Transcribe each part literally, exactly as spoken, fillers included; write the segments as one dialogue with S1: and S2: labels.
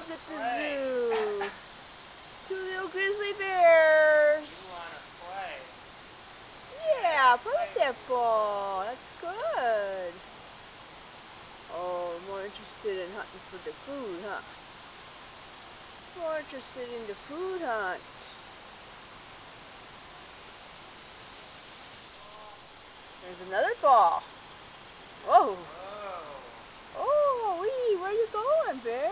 S1: dogs at the zoo. Two little grizzly bears.
S2: You want to play?
S1: Yeah, play with that ball. That's good. Oh, more interested in hunting for the food, huh? More interested in the food hunt. There's another ball. Whoa. Oh, wee, where you going, bear?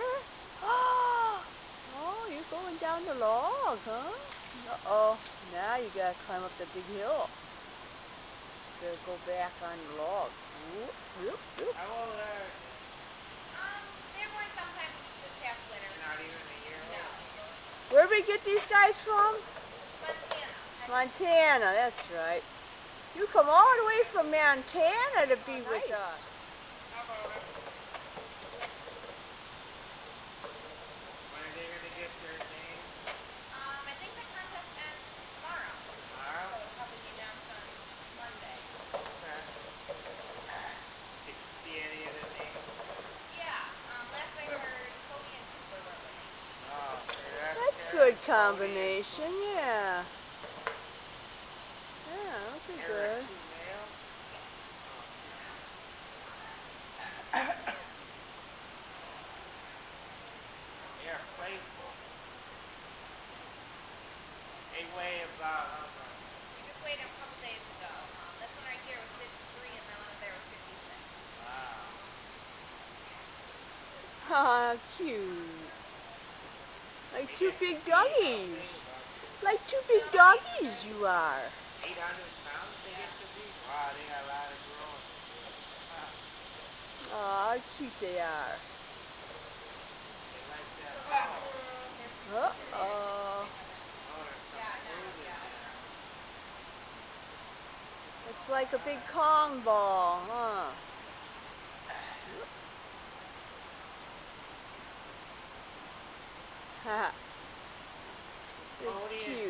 S1: Oh, you're going down the log, huh? Uh-oh, now you gotta climb up the big hill. You gotta go back on the log. Whoop, whoop, whoop.
S2: How old are they?
S3: Um, they're born sometime this past winter.
S2: Not even a year old?
S3: No.
S1: Where did we get these guys from?
S3: Montana.
S1: Montana, that's right. You come all the way from Montana to be
S3: Oh,
S1: with
S3: nice.
S1: us.
S2: How about it? When are they going to get their name?
S3: Um, I think the contest ends tomorrow.
S2: Tomorrow?
S3: So it'll probably be announced on Monday.
S2: Okay. Did you see any of the names?
S3: Yeah. Um, last I heard, Cody and Cooper were winning.
S2: Oh, that's,
S1: That's good combination, yeah. Yeah, those are good.
S2: Two male? They are playful. They weigh about how much?
S3: We just weighed them a couple days ago. Um, this one right here was fifty-three, and that one up there was fifty-six.
S2: Wow.
S1: Ah, cute. Like two big doggies. Like two big doggies you are.
S2: eight hundred pounds they get to be? Wow, they got a lot of growing to do. Wow.
S1: Oh, how cute they are.
S2: They like that.
S1: Uh-oh.
S2: Oh, there's some food in there.
S1: It's like a big Kong ball, huh? Ha. They're
S2: Cody and
S1: cute.